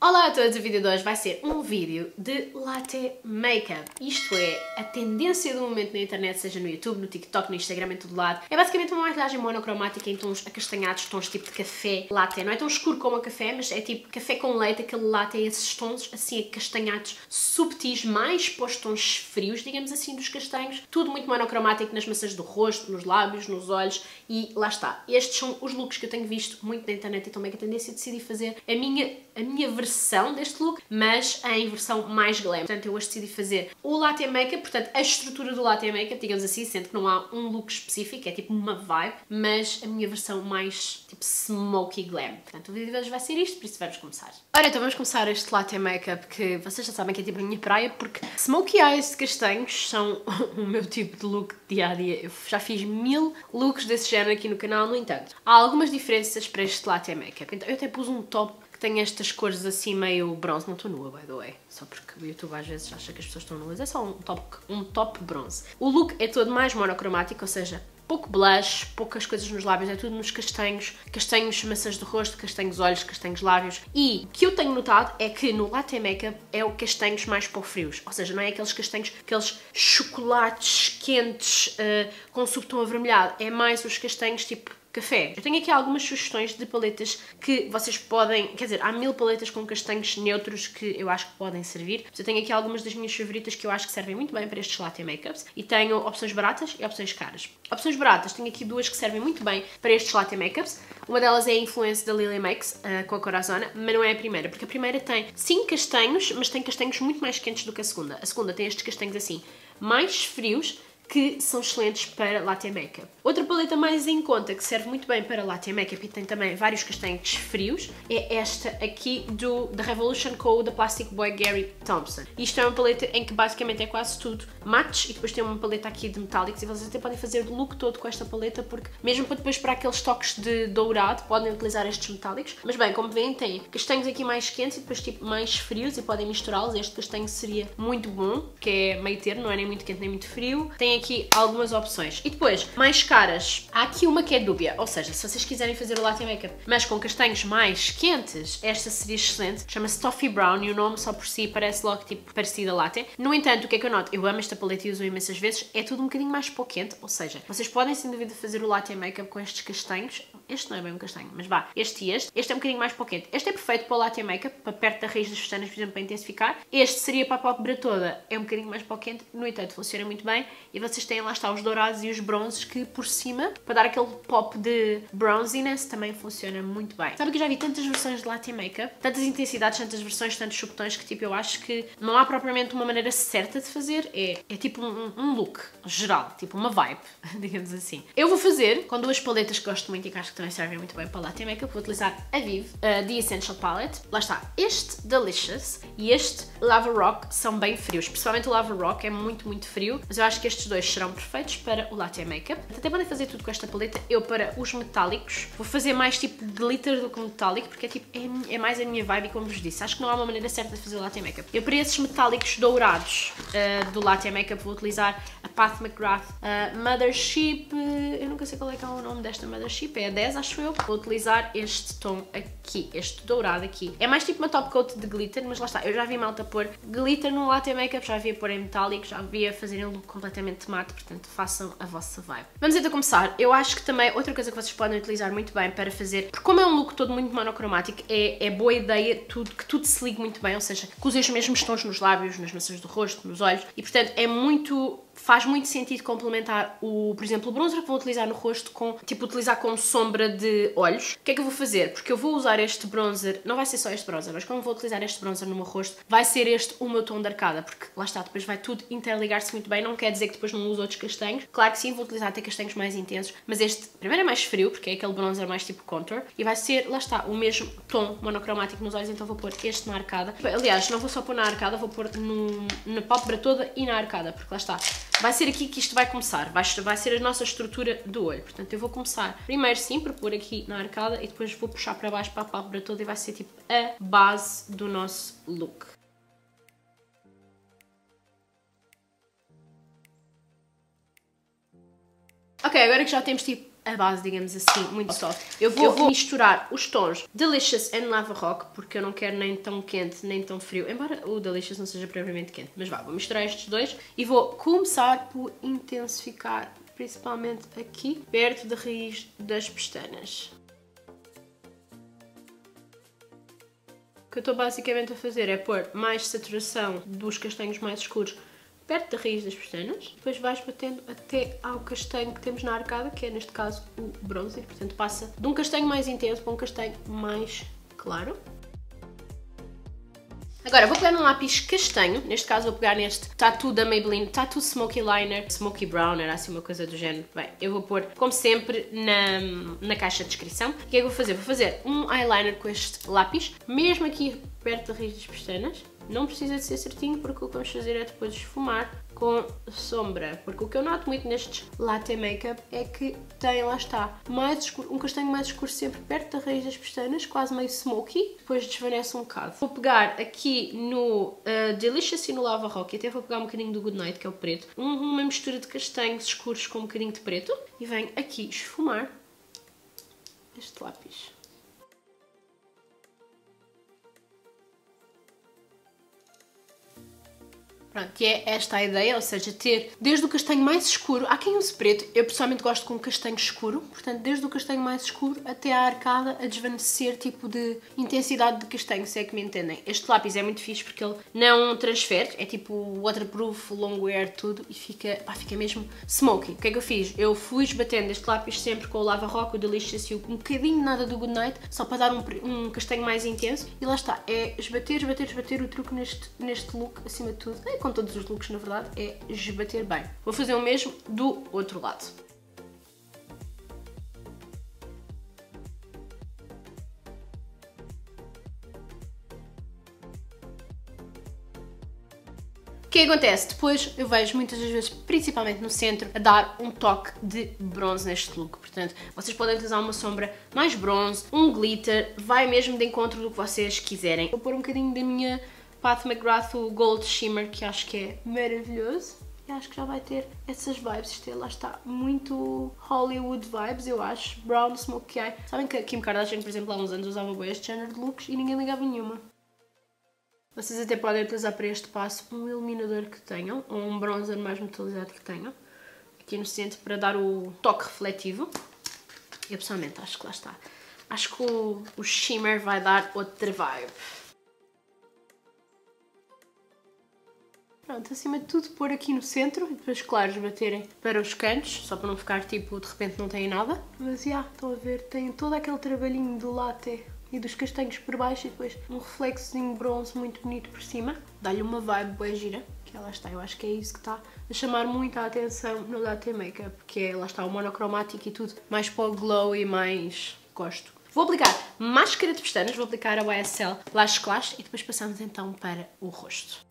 Olá a todos, o vídeo de hoje vai ser um vídeo de latte makeup. Isto é, a tendência do momento na internet, seja no YouTube, no TikTok, no Instagram, em todo lado. É basicamente uma maquilhagem monocromática em tons acastanhados, tons tipo de café latte. Não é tão escuro como a café, mas é tipo café com leite, aquele latte, esses tons assim acastanhados, subtis, mais para os tons frios, digamos assim, dos castanhos. Tudo muito monocromático nas maçãs do rosto, nos lábios, nos olhos e lá está. Estes são os looks que eu tenho visto muito na internet e também que a tendência decidi fazer a minha versão deste look, mas em versão mais glam. Portanto, eu hoje decidi fazer o latte makeup, portanto, a estrutura do latte makeup, digamos assim, sendo que não há um look específico, é tipo uma vibe, mas a minha versão mais tipo smoky glam. Portanto, o vídeo de hoje vai ser isto, por isso vamos começar. Ora, então vamos começar este latte makeup que vocês já sabem que é tipo a minha praia, porque smoky eyes de castanhos são o meu tipo de look dia-a-dia. Eu já fiz 1000 looks desse género aqui no canal, no entanto, há algumas diferenças para este latte makeup. Então, eu até pus um top que tem estas cores assim meio bronze. Não estou nua, by the way, só porque o YouTube às vezes acha que as pessoas estão nuas. É só um top bronze. O look é todo mais monocromático, ou seja, pouco blush, poucas coisas nos lábios, é tudo nos castanhos, castanhos maçãs do rosto, castanhos olhos, castanhos lábios. E o que eu tenho notado é que no latte makeup é o castanhos mais para frios, ou seja, não é aqueles castanhos, aqueles chocolates quentes com subtom avermelhado, é mais os castanhos tipo café. Eu tenho aqui algumas sugestões de paletas que vocês podem, quer dizer, há 1000 paletas com castanhos neutros que eu acho que podem servir. Eu tenho aqui algumas das minhas favoritas que eu acho que servem muito bem para estes latte makeups e tenho opções baratas e opções caras. Opções baratas, tenho aqui duas que servem muito bem para estes latte makeups. Uma delas é a Influence da Lily Makes, com a Corazona, mas não é a primeira, porque a primeira tem sim castanhos, mas tem castanhos muito mais quentes do que a segunda. A segunda tem estes castanhos assim, mais frios, que são excelentes para latte makeup. Outra paleta mais em conta que serve muito bem para latte makeup e tem também vários castanhos frios é esta aqui da Revolution Co. da Plastic Boy Gary Thompson. Isto é uma paleta em que basicamente é quase tudo mates e depois tem uma paleta aqui de metálicos e vocês até podem fazer o look todo com esta paleta porque mesmo para depois para aqueles toques de dourado podem utilizar estes metálicos. Mas bem, como veem tem castanhos aqui mais quentes e depois tipo mais frios e podem misturá-los. Este castanho seria muito bom, que é meio termo, não é nem muito quente nem muito frio. Tem aqui algumas opções. E depois, mais caras, há aqui uma que é dúbia, ou seja, se vocês quiserem fazer o latte makeup, mas com castanhos mais quentes, esta seria excelente. Chama-se Toffee Brown e o nome só por si parece logo tipo parecido a latte. No entanto, o que é que eu noto? Eu amo esta paleta e uso imensas vezes, é tudo um bocadinho mais para o quente, ou seja, vocês podem sem dúvida fazer o latte makeup com estes castanhos. Este não é bem um castanho, mas vá, este e este. Este é um bocadinho mais para o quente. Este é perfeito para o latte makeup, para perto da raiz das pestanas, por exemplo, para intensificar. Este seria para a pálpebra toda, é um bocadinho mais para o quente, no entanto, funciona muito bem. E vocês têm lá está os dourados e os bronzes que por cima, para dar aquele pop de bronziness, também funciona muito bem. Sabe que eu já vi tantas versões de latte makeup, tantas intensidades, tantas versões, tantos subtões, que tipo, eu acho que não há propriamente uma maneira certa de fazer. É tipo um look geral, tipo uma vibe, digamos assim. Eu vou fazer com duas paletas que gosto muito e que acho que também servem muito bem para latte makeup. Vou utilizar a Vive, The Essential Palette. Lá está, este Delicious e este Lava Rock são bem frios, principalmente o Lava Rock é muito, muito frio, mas eu acho que estes dois serão perfeitos para o latte makeup. Até podem fazer tudo com esta paleta. Eu, para os metálicos, vou fazer mais tipo glitter do que metálico, porque é tipo, é mais a minha vibe e como vos disse, acho que não há uma maneira certa de fazer o latte makeup. Eu, para esses metálicos dourados do latte makeup, vou utilizar a Pat McGrath Mothership, eu nunca sei qual é que é o nome desta Mothership, é a 10, acho eu. Vou utilizar este tom aqui, este dourado aqui. É mais tipo uma top coat de glitter, mas lá está, eu já vi malta pôr glitter no latte makeup, já vi a pôr em metálico, já vi a fazerem um look completamente mate, portanto façam a vossa vibe. Vamos então começar. Eu acho que também outra coisa que vocês podem utilizar muito bem para fazer, porque como é um look todo muito monocromático, é boa ideia que tudo se ligue muito bem, ou seja, que usem os mesmos tons nos lábios, nas maçãs do rosto, nos olhos, e portanto faz muito sentido complementar por exemplo, o bronzer que vou utilizar no rosto utilizar com sombra de olhos. O que é que eu vou fazer? Porque eu vou usar este bronzer, não vai ser só este bronzer, mas como vou utilizar este bronzer no meu rosto, vai ser este o meu tom de arcada, porque lá está, depois vai tudo interligar-se muito bem, não quer dizer que depois não uso outros castanhos. Claro que sim, vou utilizar até castanhos mais intensos, mas este primeiro é mais frio, porque é aquele bronzer mais tipo contour, e vai ser, lá está, o mesmo tom monocromático nos olhos, então vou pôr este na arcada. Aliás, não vou só pôr na arcada, vou pôr na pálpebra toda e na arcada, porque lá está, vai ser aqui que isto vai começar, vai ser a nossa estrutura do olho. Portanto, eu vou começar primeiro sim por pôr aqui na arcada e depois vou puxar para baixo para a pálpebra toda e vai ser tipo a base do nosso look. Ok, agora que já temos tipo a base, digamos assim, muito soft. Eu vou misturar os tons Delicious and Lava Rock, porque eu não quero nem tão quente, nem tão frio, embora o Delicious não seja propriamente quente. Mas vá, vou misturar estes dois e vou começar por intensificar, principalmente aqui, perto da raiz das pestanas. O que eu estou basicamente a fazer é pôr mais saturação dos castanhos mais escuros perto da raiz das pestanas, depois vais batendo até ao castanho que temos na arcada, que é neste caso o bronzer, portanto passa de um castanho mais intenso para um castanho mais claro. Agora vou pegar num lápis castanho, neste caso vou pegar neste Tattoo da Maybelline, Tattoo Smoky Liner, Smoky Brown, era assim uma coisa do género. Bem, eu vou pôr, como sempre, na caixa de descrição. O que é que eu vou fazer? Vou fazer um eyeliner com este lápis, mesmo aqui perto da raiz das pestanas. Não precisa de ser certinho, porque o que vamos fazer é depois esfumar com sombra. Porque o que eu noto muito nestes latte makeup é que tem, lá está, mais escuro, um castanho mais escuro sempre perto da raiz das pestanas, quase meio smoky, depois desvanece um bocado. Vou pegar aqui no Delicious e no Lava Rock, e até vou pegar um bocadinho do Good Night, que é o preto, uma mistura de castanhos escuros com um bocadinho de preto, e venho aqui esfumar este lápis. Pronto, e é esta a ideia, ou seja, ter desde o castanho mais escuro, há quem use preto, eu pessoalmente gosto com castanho escuro, portanto desde o castanho mais escuro até à arcada a desvanecer tipo de intensidade de castanho, se é que me entendem. Este lápis é muito fixe porque ele não transfere, é tipo waterproof, long wear, tudo, e fica mesmo smoky. O que é que eu fiz? Eu fui esbatendo este lápis sempre com o Lava Rock, o Delicious e um bocadinho nada do Good Night, só para dar um castanho mais intenso, e lá está, é esbater, esbater, esbater. O truque neste look, acima de tudo, com todos os looks na verdade, é esbater bem. Vou fazer o mesmo do outro lado. O que acontece? Depois eu vejo muitas das vezes, principalmente no centro, a dar um toque de bronze neste look. Portanto, vocês podem utilizar uma sombra mais bronze, um glitter, vai mesmo de encontro do que vocês quiserem. Vou pôr um bocadinho da minha Pat McGrath Gold Shimmer, que acho que é maravilhoso. E acho que já vai ter essas vibes. Isto é, lá está, muito Hollywood vibes, eu acho. Brown, Smokey Eye. Sabem que a Kim Kardashian, por exemplo, há uns anos usava bem este género de looks e ninguém ligava nenhuma. Vocês até podem utilizar para este passo um iluminador que tenham, ou um bronzer mais metalizado que tenham, aqui no centro, para dar o toque refletivo. Eu pessoalmente acho que lá está. Acho que o shimmer vai dar outra vibe. Pronto, acima de tudo pôr aqui no centro e depois, claro, baterem para os cantos, só para não ficar tipo, de repente não tem nada. Mas já, estão a ver, tem todo aquele trabalhinho do latte e dos castanhos por baixo e depois um reflexozinho bronze muito bonito por cima. Dá-lhe uma vibe boa gira, que lá está, eu acho que é isso que está a chamar muito a atenção no latte makeup, porque é, lá está, o monocromático e tudo, mais para o glow e mais gosto. Vou aplicar máscara de pestanas, vou aplicar a YSL Lash Clash e depois passamos então para o rosto.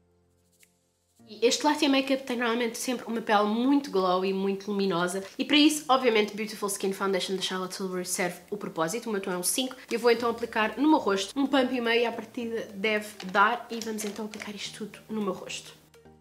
Este latte makeup tem normalmente sempre uma pele muito glow e muito luminosa e para isso, obviamente, Beautiful Skin Foundation da Charlotte Tilbury serve o propósito. O meu tom é um 5. Eu vou então aplicar no meu rosto um pump e meio, à partida deve dar, e vamos então aplicar isto tudo no meu rosto.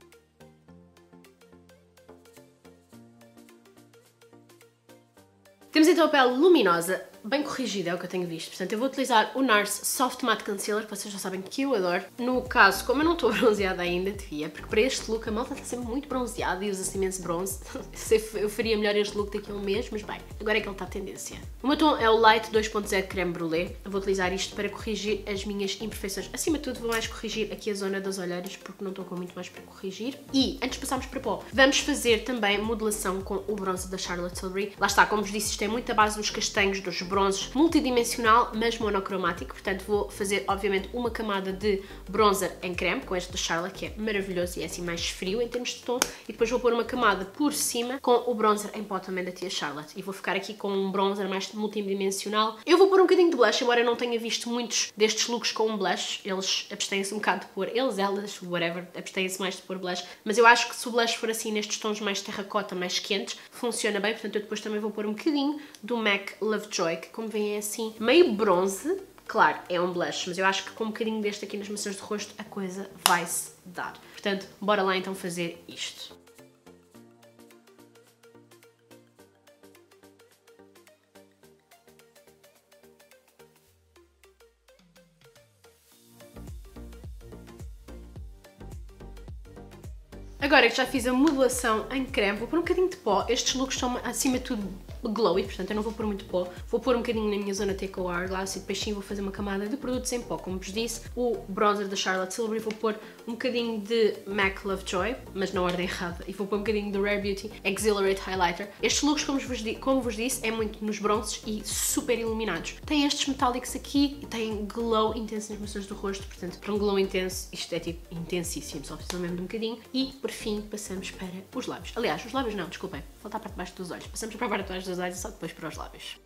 Temos então a pele luminosa, bem corrigida, é o que eu tenho visto. Portanto, eu vou utilizar o NARS Soft Matte Concealer, que vocês já sabem que eu adoro. No caso, como eu não estou bronzeada ainda, devia, porque para este look a malta está sempre muito bronzeada e usa-se imenso bronze. Eu faria melhor este look daqui a um mês, mas bem, agora é que ele está a tendência. O meu tom é o Light 2.0 Creme Brulee. Eu vou utilizar isto para corrigir as minhas imperfeições. Acima de tudo, vou mais corrigir aqui a zona das olheiras, porque não estou com muito mais para corrigir. E, antes de passarmos para pó, vamos fazer também modelação com o bronze da Charlotte Tilbury. Lá está, como vos disse, isto é muito a base dos castanhos, dos bronzes, multidimensional, mas monocromático. Portanto, vou fazer, obviamente, uma camada de bronzer em creme, com este da Charlotte, que é maravilhoso e é assim mais frio em termos de tom. E depois vou pôr uma camada por cima com o bronzer em pó também da tia Charlotte. E vou ficar aqui com um bronzer mais multidimensional. Eu vou pôr um bocadinho de blush, embora eu não tenha visto muitos destes looks com um blush. Eles abstêm-se um bocado de pôr, elas, whatever, abstêm-se mais de pôr blush. Mas eu acho que se o blush for assim nestes tons mais terracota, mais quentes, funciona bem. Portanto, eu depois também vou pôr um bocadinho do MAC Lovejoy, que como veem é assim, meio bronze. Claro, é um blush, mas eu acho que com um bocadinho deste aqui nas maçãs de rosto a coisa vai-se dar. Portanto, bora lá então fazer isto. Agora que já fiz a modelação em creme, vou pôr um bocadinho de pó. Estes looks são acima de tudo glowy, portanto eu não vou pôr muito pó. Vou pôr um bocadinho na minha zona Take Hourglass e depois sim vou fazer uma camada de produtos em pó. Como vos disse, o bronzer da Charlotte Tilbury, vou pôr um bocadinho de MAC Lovejoy, mas na ordem errada, e vou pôr um bocadinho do Rare Beauty Exhilarate Highlighter. Estes looks, como vos disse, é muito nos bronzes e super iluminados. Tem estes metálicos aqui e tem glow intenso nas maçãs do rosto, portanto, para um glow intenso, isto é tipo intensíssimo, só precisa mesmo de um bocadinho. E por fim passamos para os lábios. Aliás, os lábios não, desculpem, falta a parte de baixo dos olhos. Passamos para a parte de baixo dos olhos e só depois para os lábios.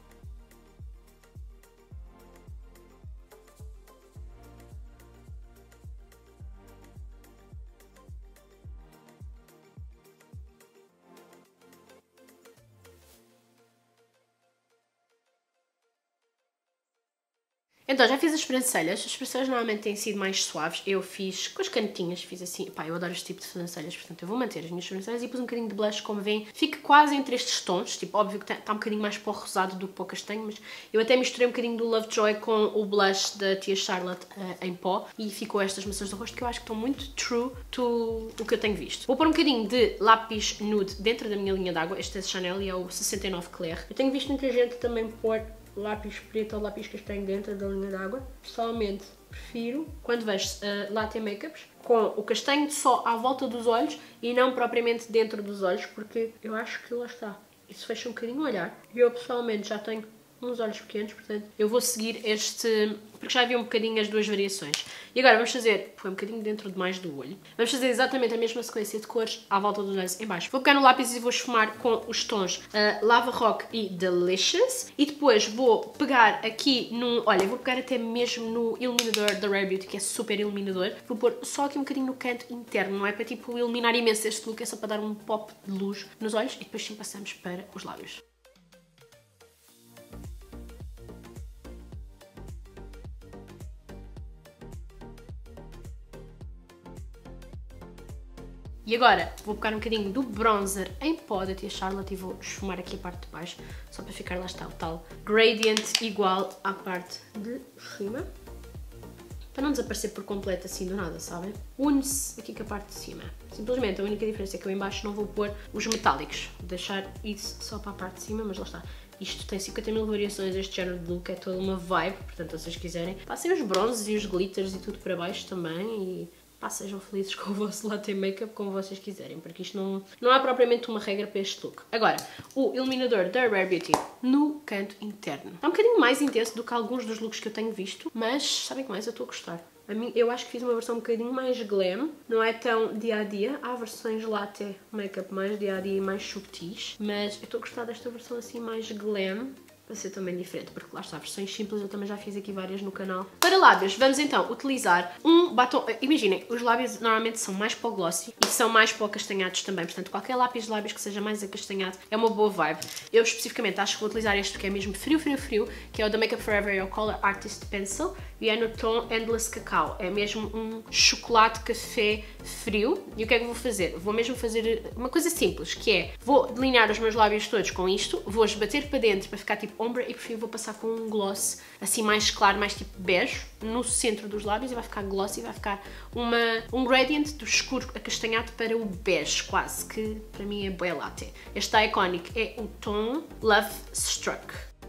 Então, já fiz as sobrancelhas. As sobrancelhas normalmente têm sido mais suaves. Eu fiz com as canetinhas, fiz assim. Pá, eu adoro este tipo de sobrancelhas, portanto eu vou manter as minhas sobrancelhas e pus um bocadinho de blush, como veem. Fica quase entre estes tons, tipo, óbvio que está um bocadinho mais para o rosado do que para o castanho, mas eu até misturei um bocadinho do Lovejoy com o blush da tia Charlotte em pó e ficou estas maçãs do rosto que eu acho que estão muito true to o que eu tenho visto. Vou pôr um bocadinho de lápis nude dentro da minha linha d'água. Este é de Chanel e é o 69 Claire. Eu tenho visto muita gente também pôr lápis preto ou lápis castanho dentro da linha d'água. Pessoalmente prefiro quando vejo latte makeups com o castanho só à volta dos olhos e não propriamente dentro dos olhos, porque eu acho que lá está, isso fecha um bocadinho o olhar. E eu pessoalmente já tenho uns olhos pequenos, portanto eu vou seguir este, porque já havia um bocadinho as duas variações. E agora vamos fazer, foi um bocadinho dentro demais do olho, vamos fazer exatamente a mesma sequência de cores à volta dos olhos em baixo. Vou pegar no lápis e vou esfumar com os tons Lava Rock e Delicious, e depois vou pegar aqui num, olha, vou pegar até mesmo no iluminador da Rare Beauty, que é super iluminador. Vou pôr só aqui um bocadinho no canto interno, não é para tipo iluminar imenso este look, é só para dar um pop de luz nos olhos e depois sim passamos para os lábios. E agora vou pegar um bocadinho do bronzer em pó da tia Charlotte e vou esfumar aqui a parte de baixo, só para ficar, lá está, o tal gradient igual à parte de cima. Para não desaparecer por completo assim do nada, sabem? Une-se aqui com a parte de cima. Simplesmente a única diferença é que eu em baixo não vou pôr os metálicos. Vou deixar isso só para a parte de cima, mas lá está. Isto tem 50 mil variações, este género de look é toda uma vibe, portanto se vocês quiserem, passem os bronzes e os glitters e tudo para baixo também e pá, sejam felizes com o vosso latte makeup como vocês quiserem, porque isto não há propriamente uma regra para este look. Agora, o iluminador da Rare Beauty no canto interno. Está um bocadinho mais intenso do que alguns dos looks que eu tenho visto, mas sabem que mais eu estou a gostar. Eu acho que fiz uma versão um bocadinho mais glam, não é tão dia a dia. Há versões latte makeup mais dia a dia e mais subtis, mas eu estou a gostar desta versão assim mais glam, para ser também diferente, porque lá está, versões simples eu também já fiz aqui várias no canal. Para lábios, vamos então utilizar um batom. Imaginem, os lábios normalmente são mais para o glossy e são mais para o castanhados também, portanto qualquer lápis de lábios que seja mais acastanhado é uma boa vibe. Eu especificamente acho que vou utilizar este porque é mesmo frio, que é o da Makeup Forever, é o Color Artist Pencil e é no tom Endless Cacao. É mesmo um chocolate café frio. E o que é que eu vou fazer? Vou mesmo fazer uma coisa simples, que é, vou delinear os meus lábios todos com isto, vou-os bater para dentro para ficar tipo ombra e por fim vou passar com um gloss assim mais claro, mais tipo bege, no centro dos lábios e vai ficar glossy, vai ficar um gradient do escuro acastanhado para o bege quase, que para mim é bué latte. Este da Iconic é o tom Love Struck.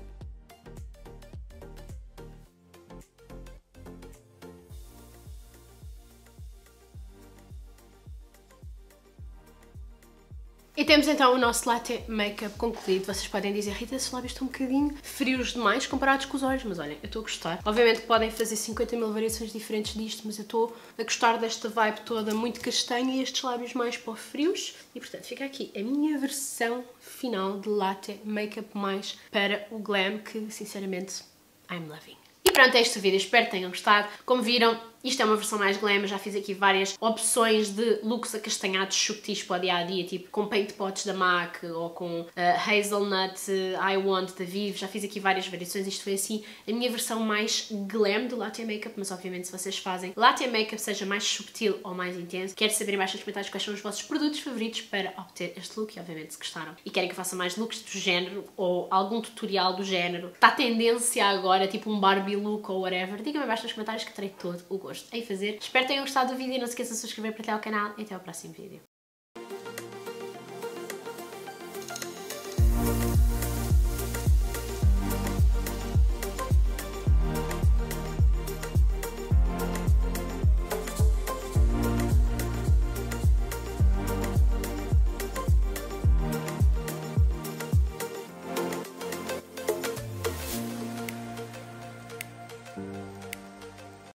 E temos então o nosso latte makeup concluído. Vocês podem dizer, Rita, esses lábios estão um bocadinho frios demais comparados com os olhos, mas olhem, eu estou a gostar. Obviamente podem fazer 50 mil variações diferentes disto, mas eu estou a gostar desta vibe toda muito castanha e estes lábios mais para frios. E portanto fica aqui a minha versão final de latte makeup mais para o glam, que sinceramente I'm loving. E pronto, é este o vídeo, espero que tenham gostado. Como viram, isto é uma versão mais glam, já fiz aqui várias opções de looks acastanhados subtis para o dia-a-dia, tipo com paint pots da MAC ou com Hazelnut I Want da Vive, já fiz aqui várias variações. Isto foi assim a minha versão mais glam do latte makeup, mas obviamente se vocês fazem latte makeup seja mais subtil ou mais intenso, quero saber em baixo nos comentários quais são os vossos produtos favoritos para obter este look e obviamente se gostaram e querem que eu faça mais looks do género ou algum tutorial do género, está a tendência agora, tipo um Barbie look ou whatever, digam-me em baixo nos comentários que terei todo o gosto gosto em fazer. Espero que tenham gostado do vídeo, não se esqueçam de se inscrever, partilhar o canal e até ao próximo vídeo.